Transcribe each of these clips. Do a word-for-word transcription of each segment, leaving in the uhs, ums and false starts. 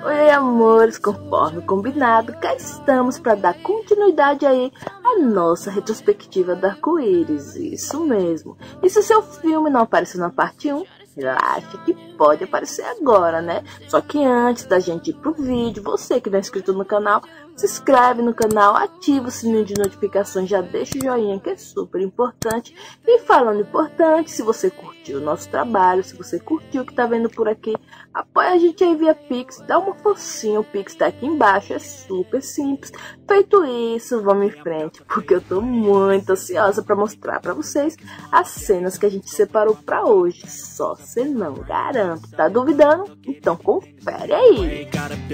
Oi, amores, conforme combinado, cá estamos para dar continuidade aí à nossa retrospectiva da Arco-Íris, isso mesmo. E se seu filme não apareceu na parte um, relaxa que pode aparecer agora, né? Só que antes da gente ir pro vídeo, você que não é inscrito no canal, se inscreve no canal, ativa o sininho de notificações, já deixa o joinha que é super importante. E falando importante, se você curtiu o nosso trabalho, se você curtiu o que tá vendo por aqui, apoia a gente aí via Pix, dá uma forcinha, o Pix tá aqui embaixo, é super simples. Feito isso, vamos em frente, porque eu tô muito ansiosa pra mostrar pra vocês as cenas que a gente separou pra hoje. Só cê não garanto, tá duvidando? Então confere aí.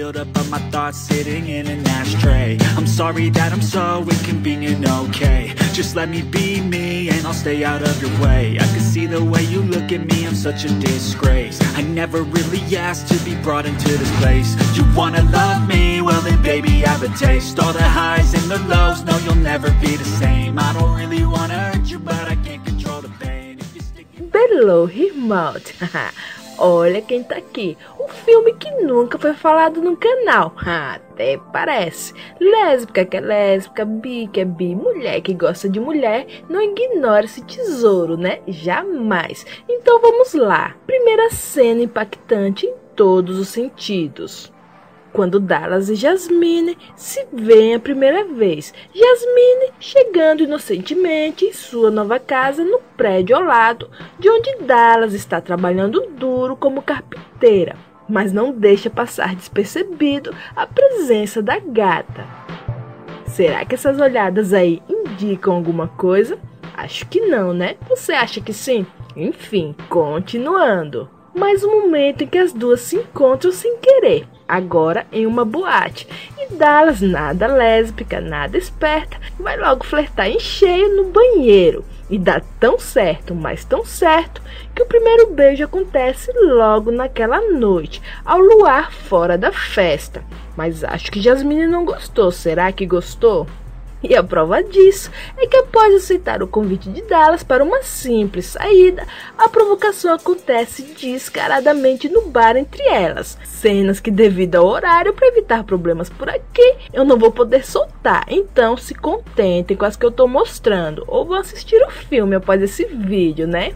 I'm sorry that I'm so inconvenient, okay? Just let me be me and I'll stay out of your way. I can see the way you look at me, I'm such a disgrace. I never really asked to be brought into this place. You wanna love me? Well then baby I have a taste. All the highs and the lows, no you'll never be the same. I don't really wanna hurt you but I can't control the pain. If you stick it... Belo Rimalt. Olha quem tá aqui, um filme que nunca foi falado no canal, até parece. Lésbica que é lésbica, bi que é bi, mulher que gosta de mulher, não ignora esse tesouro, né? Jamais. Então vamos lá. Primeira cena impactante em todos os sentidos. Quando Dallas e Jasmine se veem a primeira vez. Jasmine chegando inocentemente em sua nova casa no prédio ao lado, de onde Dallas está trabalhando duro como carpinteira, mas não deixa passar despercebido a presença da gata. Será que essas olhadas aí indicam alguma coisa? Acho que não, né? Você acha que sim? Enfim, continuando. Mais um momento em que as duas se encontram sem querer, agora em uma boate, e Dallas, nada lésbica, nada esperta, vai logo flertar em cheio no banheiro, e dá tão certo, mas tão certo, que o primeiro beijo acontece logo naquela noite, ao luar fora da festa. Mas acho que Jasmine não gostou, será que gostou? E a prova disso é que após aceitar o convite de Dallas para uma simples saída, a provocação acontece descaradamente no bar entre elas. Cenas que, devido ao horário, para evitar problemas por aqui, eu não vou poder soltar. Então se contentem com as que eu tô mostrando, ou vão assistir o filme após esse vídeo, né?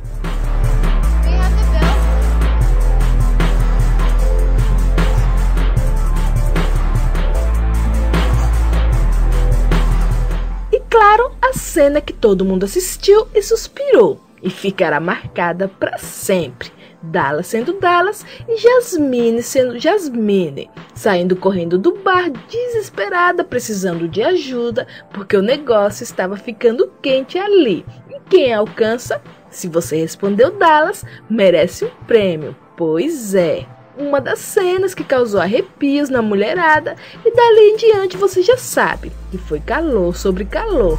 Claro, a cena que todo mundo assistiu e suspirou, e ficará marcada para sempre. Dallas sendo Dallas e Jasmine sendo Jasmine, saindo correndo do bar desesperada, precisando de ajuda, porque o negócio estava ficando quente ali. E quem alcança? Se você respondeu Dallas, merece um prêmio, pois é. Uma das cenas que causou arrepios na mulherada, e dali em diante você já sabe que foi calor sobre calor.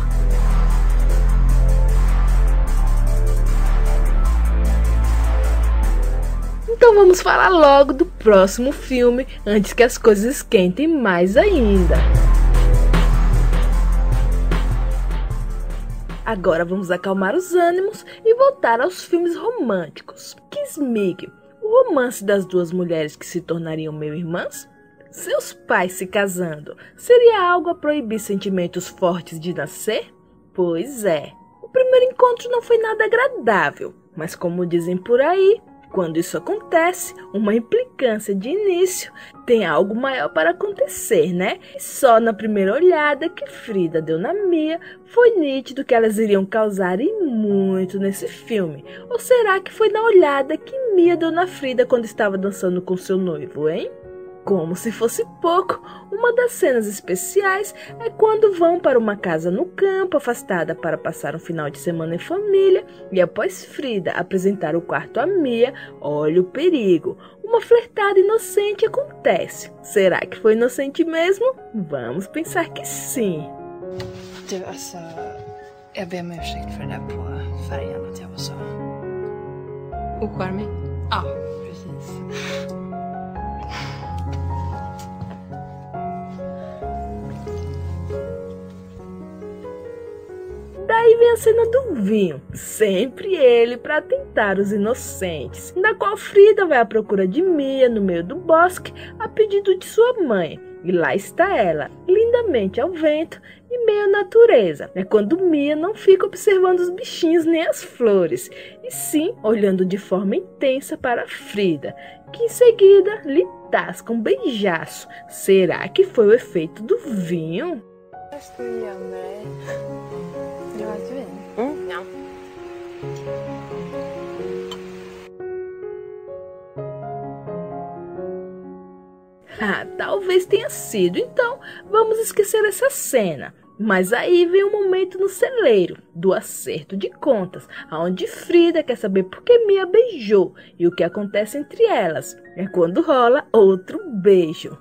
Então vamos falar logo do próximo filme, antes que as coisas esquentem mais ainda. Agora vamos acalmar os ânimos e voltar aos filmes românticos. Kismig, o romance das duas mulheres que se tornariam meio-irmãs? Seus pais se casando, seria algo a proibir sentimentos fortes de nascer? Pois é, o primeiro encontro não foi nada agradável, mas como dizem por aí, quando isso acontece, uma implicância de início, tem algo maior para acontecer, né? E só na primeira olhada que Frida deu na Mia, foi nítido que elas iriam causar e muito nesse filme. Ou será que foi na olhada que Mia deu na Frida quando estava dançando com seu noivo, hein? Como se fosse pouco, uma das cenas especiais é quando vão para uma casa no campo, afastada para passar um final de semana em família, e após Frida apresentar o quarto a Mia, olha o perigo. Uma flertada inocente acontece. Será que foi inocente mesmo? Vamos pensar que sim. Du, alltså, jag ber om ursäkt för det där på färjan, att jag var så ocharmig. Ja, precis. Daí aí vem a cena do vinho, sempre ele para tentar os inocentes, na qual Frida vai à procura de Mia no meio do bosque a pedido de sua mãe. E lá está ela, lindamente ao vento e meio natureza. É quando Mia não fica observando os bichinhos nem as flores, e sim olhando de forma intensa para Frida, que em seguida lhe tasca um beijaço. Será que foi o efeito do vinho? Ah, talvez tenha sido, então vamos esquecer essa cena. Mas aí vem um momento no celeiro, do acerto de contas, onde Frida quer saber por que Mia beijou e o que acontece entre elas. É quando rola outro beijo.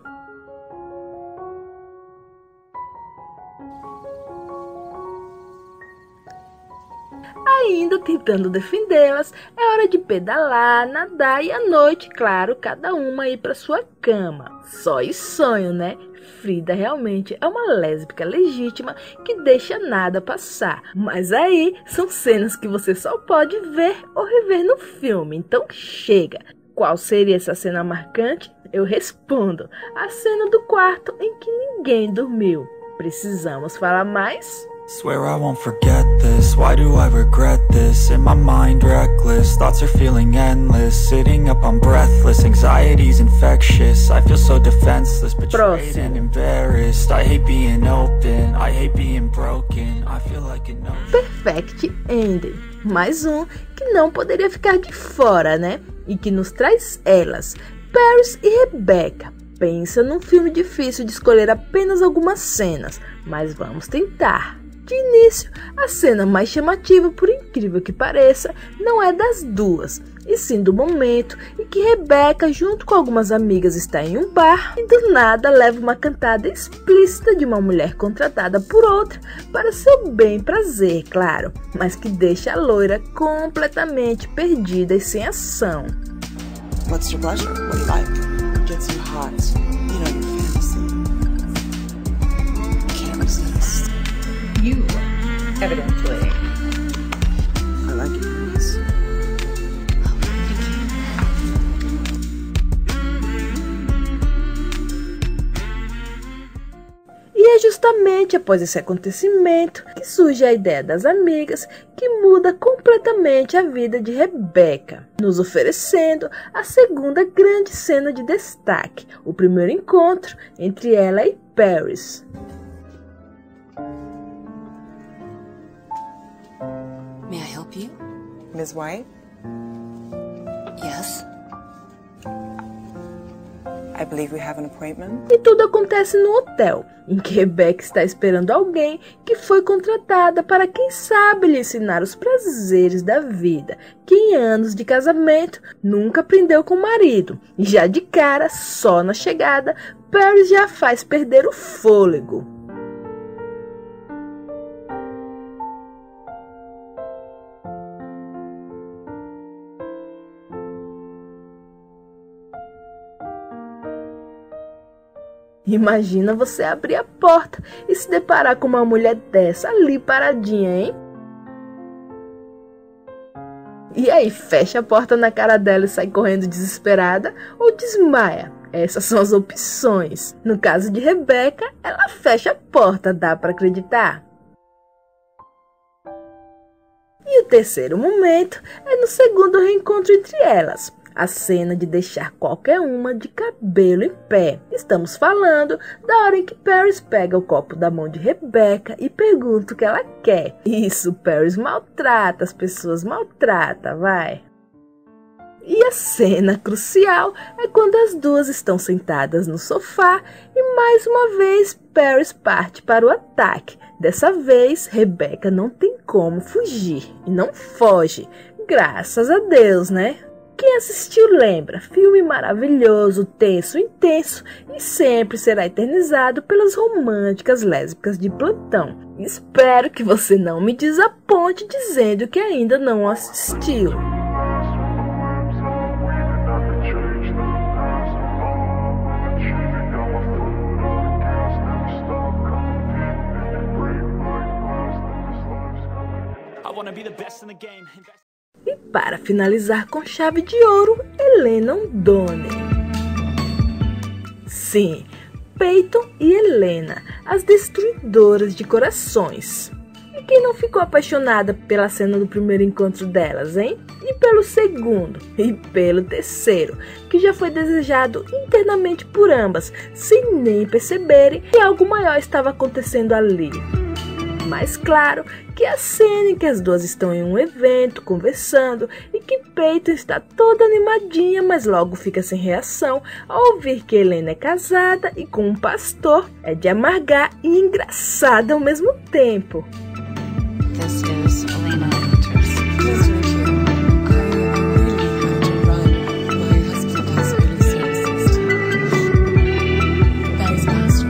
Ainda tentando defendê-las, é hora de pedalar, nadar e à noite, claro, cada uma ir para sua cama. Só e sonho, né? Frida realmente é uma lésbica legítima que deixa nada passar. Mas aí são cenas que você só pode ver ou rever no filme, então chega! Qual seria essa cena marcante? Eu respondo: a cena do quarto em que ninguém dormiu. Precisamos falar mais? Swear I won't forget this, why do I regret this? In my mind reckless, thoughts are feeling endless. Sitting up I'm breathless, anxiety's infectious. I feel so defenseless, betrayed and embarrassed. I hate being open, I hate being broken. I feel like an ocean. Perfect Ending. Mais um que não poderia ficar de fora, né? E que nos traz elas, Paris e Rebecca. Pensa num filme difícil de escolher apenas algumas cenas, mas vamos tentar. De início, a cena mais chamativa, por incrível que pareça, não é das duas, e sim do momento em que Rebecca, junto com algumas amigas, está em um bar e do nada leva uma cantada explícita de uma mulher contratada por outra para seu bem prazer, claro, mas que deixa a loira completamente perdida e sem ação. What's your pleasure? What do you like? Get some hot, you know your fantasy. Can't resist. You, evidently. I like your face. E é justamente após esse acontecimento que surge a ideia das amigas, que muda completamente a vida de Rebecca, nos oferecendo a segunda grande cena de destaque, o primeiro encontro entre ela e Paris. May I help you? Miz White, Yes. I believe we have an appointment. E tudo acontece no hotel, em que Rebecca está esperando alguém que foi contratada para, quem sabe, lhe ensinar os prazeres da vida, que em anos de casamento nunca aprendeu com o marido. E já de cara, só na chegada, Paris já faz perder o fôlego. Imagina você abrir a porta e se deparar com uma mulher dessa ali paradinha, hein? E aí, fecha a porta na cara dela e sai correndo desesperada ou desmaia? Essas são as opções. No caso de Rebecca, ela fecha a porta, dá para acreditar? E o terceiro momento é no segundo reencontro entre elas. A cena de deixar qualquer uma de cabelo em pé. Estamos falando da hora em que Paris pega o copo da mão de Rebecca e pergunta o que ela quer. Isso, Paris maltrata, as pessoas maltrata, vai. E a cena crucial é quando as duas estão sentadas no sofá e mais uma vez Paris parte para o ataque. Dessa vez, Rebecca não tem como fugir e não foge. Graças a Deus, né? Quem assistiu lembra, filme maravilhoso, tenso, intenso e sempre será eternizado pelas românticas lésbicas de plantão. Espero que você não me desaponte dizendo que ainda não assistiu. wanna be the best in the game. E para finalizar com chave de ouro, Helena Undone. Sim, Peyton e Helena, as destruidoras de corações. E quem não ficou apaixonada pela cena do primeiro encontro delas, hein? E pelo segundo, e pelo terceiro, que já foi desejado internamente por ambas, sem nem perceberem que algo maior estava acontecendo ali. Mais claro que a cena em que as duas estão em um evento, conversando, e que Peyton está toda animadinha, mas logo fica sem reação ao ouvir que Helena é casada e com um pastor, é de amargar e engraçada ao mesmo tempo. This is Elena Winters. Nice to meet you. I really have to run. My husband has early services tonight. Barry's pastor.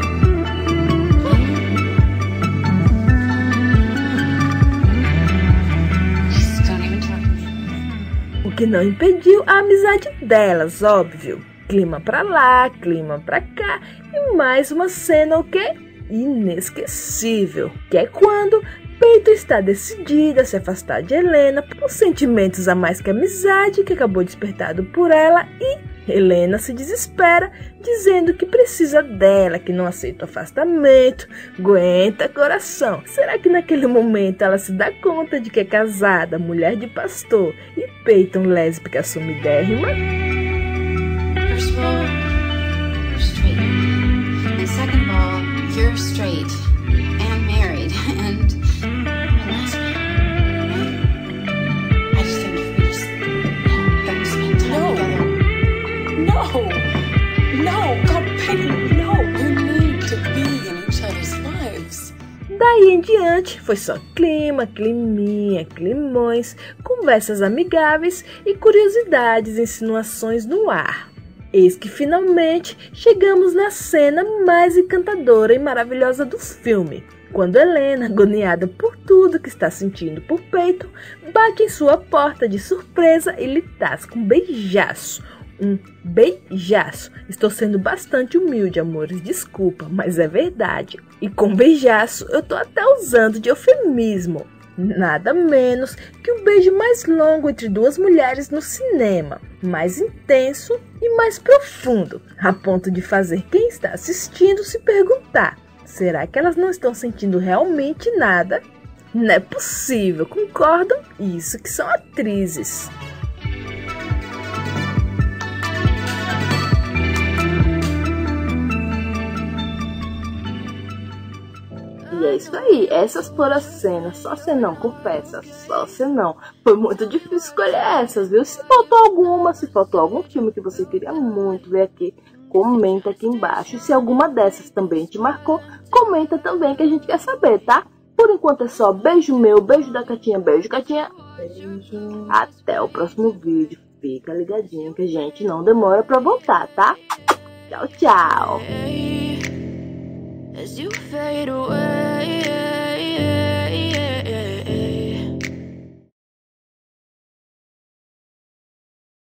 Just don't even talk to me. O que não impediu a amizade delas, óbvio. Clima pra lá, clima pra cá e mais uma cena o quê? Inesquecível, que é quando Peyton está decidida a se afastar de Helena por sentimentos a mais que amizade que acabou despertado por ela e Helena se desespera, dizendo que precisa dela, que não aceita o afastamento. Aguenta coração. Será que naquele momento ela se dá conta de que é casada, mulher de pastor e Peyton lésbica assumidérrima? First of all, you're straight. And second of all, you're straight and married and a lesbian. Right? I just think if we just, you know, got to spend time No. together. No! No! God, Peyton, no! We need to be in each other's lives. Daí em diante, foi só clima, climinha, climões, conversas amigáveis e curiosidades e insinuações no ar. Eis que finalmente chegamos na cena mais encantadora e maravilhosa do filme, quando Helena, agoniada por tudo que está sentindo por Peyton, bate em sua porta de surpresa e lhe tasca um beijaço. Um beijaço. Estou sendo bastante humilde, amores, desculpa, mas é verdade. E com beijaço eu tô até usando de eufemismo. Nada menos que o beijo mais longo entre duas mulheres no cinema, mais intenso e mais profundo, a ponto de fazer quem está assistindo se perguntar: será que elas não estão sentindo realmente nada? Não é possível, concordam? Isso que são atrizes. E é isso aí, essas foram as cenas, só cenão, confessa, só cenão. Foi muito difícil escolher essas, viu? Se faltou alguma, se faltou algum filme que você queria muito ver aqui, comenta aqui embaixo. E se alguma dessas também te marcou, comenta também que a gente quer saber, tá? Por enquanto é só beijo meu, beijo da Catinha, beijo Catinha. Beijo. Até o próximo vídeo, fica ligadinho que a gente não demora pra voltar, tá? Tchau, tchau. As you fade away,